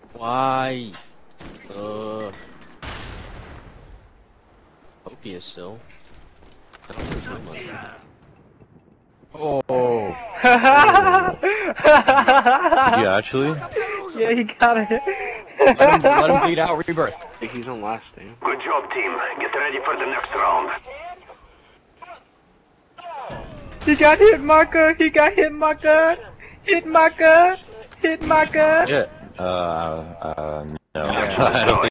Why? Hope he is still. I don't think he must be. Oh. You actually? Yeah, he got it. Let him beat out Rebirth. He's on last team. Good job, team. Get ready for the next round. He got hit marker. He got hit marker. Hit marker. Hit marker. Yeah. No. Yeah. I don't think